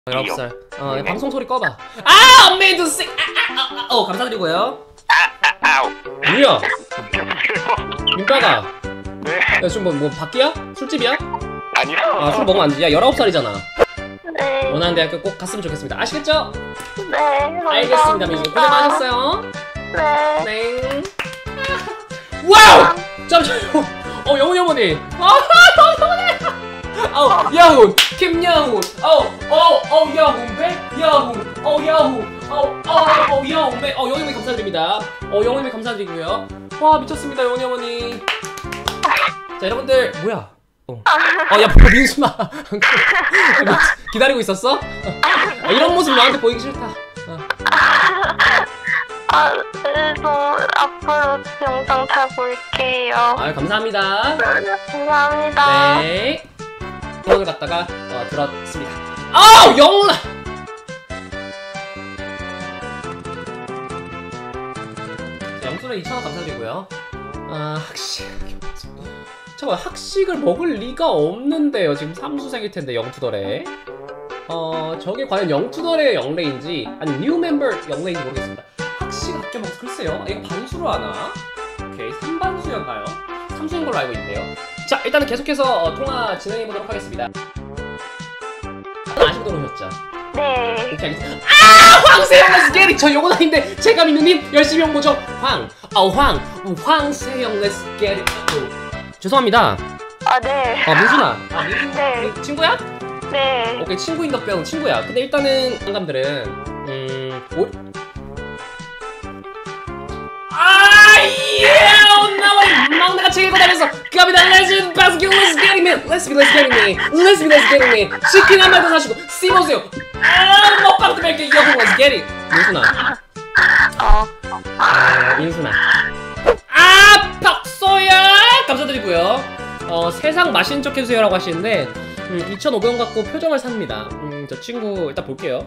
19살. 방송 소리 꺼봐. 아! 엄메이드 씨! 감사드리고요. 뭐야? 민빠가. 네. 야, 지금 뭐 밖이야? 술집이야? 아니요. 아, 술 먹으면 안 돼. 야, 19살이잖아. 네. 원하는 대학교 꼭 갔으면 좋겠습니다. 아시겠죠? 네. 감사합니다. 알겠습니다, 민수. 고생 많으셨어요. 네. 네. 와우! 잠시만요. 영훈이 어머니. 야훈, 김야훈, 야훈, 백야훈, 야훈, 야훈, 백. 영훈이 어머니 감사드립니다. 영훈이 어머니 감사드리고요. 와, 미쳤습니다, 영훈이 어머니. 자, 여러분들, 뭐야? 야, 민수나. 기다리고 있었어? 이런 모습 너한테 보이기 싫다. 그래도 앞으로 영상 잘 볼게요. 감사합니다. 감사합니다. 네. 오늘 갔다가 들었습니다. 영훈아! 영수는 2,000원 감사드리고요. 학식을 먹을 리가 없는데요. 지금 삼수생일 텐데 영투더래. 저게 과연 영투더래의 영레인지 아니 뉴 멤버 영레인지 모르겠습니다. 학식 아껴 먹어서 글쎄요. 이거 반수로 하나? 오케이, 3반수였나요? 3수인 걸로 알고 있는데요. 자, 일단은 계속해서 통화 진행해보도록 하겠습니다. 아시고 들어오셨죠? 네. 오케이, 알겠습니다. 황세영 렛츠 겟잇! 저 요건 아닌데 제가 믿는님 열심히 홍보죠. 황세영 렛츠 겟잇. 죄송합니다. 네. 민준아. 네. 친구야? 네. 오케이, 친구인 덕배는 친구야. 근데 일단은 상감들은 막내가 책 읽고 다녀서 갑니다. Let's basket, let's get it, let's get it. 치킨 한 마리 더 사시고 씹어주세요. 먹방도 뵐게. 이어폰 let's get it. 민순아. 민순아. 박소야 감사드리고요. 세상 맛있는 척 해주세요 라고 하시는데 2,500원 갖고 표정을 삽니다. 저 친구 일단 볼게요.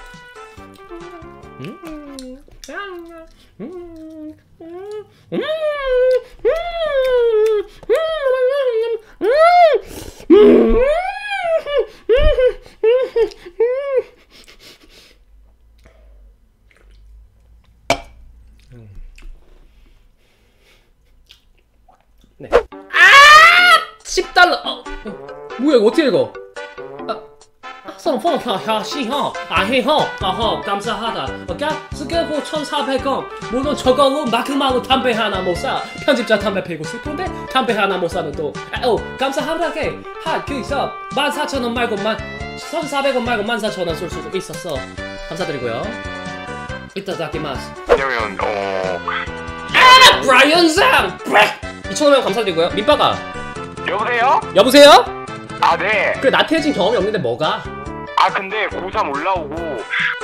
네. 10달러. 뭐야 이거 어떻게 읽어? 감사하다. 스케프 1,400원. 물론 저걸로 마크마로 담배 하나 못 사. 편집자 담배 피고 싶은데 담배 하나 못 사는 또. 감사합니다. 그래서 14,000원 말고 1,400원 말고 14,000원 쏠 수도 있었어. 감사드리고요. 이따다키마스. 왜냐면 브라이언 상 2,500원 감사드리고요. 민빠가. 여보세요? 네. 그래, 나태해진 경험이 없는데 뭐가? 근데 고3 올라오고